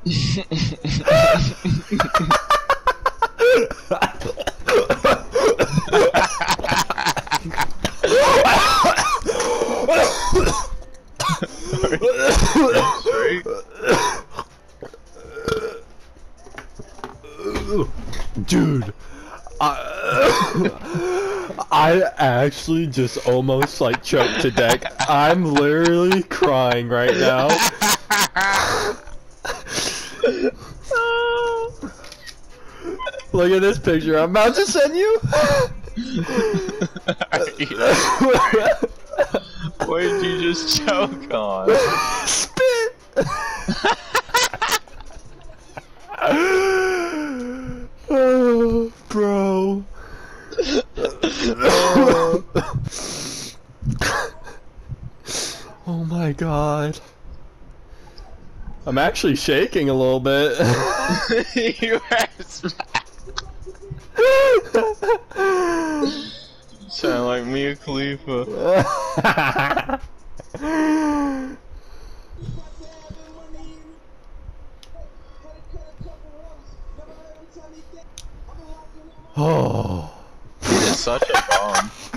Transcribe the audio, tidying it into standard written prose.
Dude, I actually just almost like choked to death. I'm literally crying right now. Look at this picture I'm about to send you. What did you just choke on? Spit. Oh, bro. Oh my god. I'm actually shaking a little bit. You are smacked. Sound like Mia Khalifa. Oh. He is such a bum.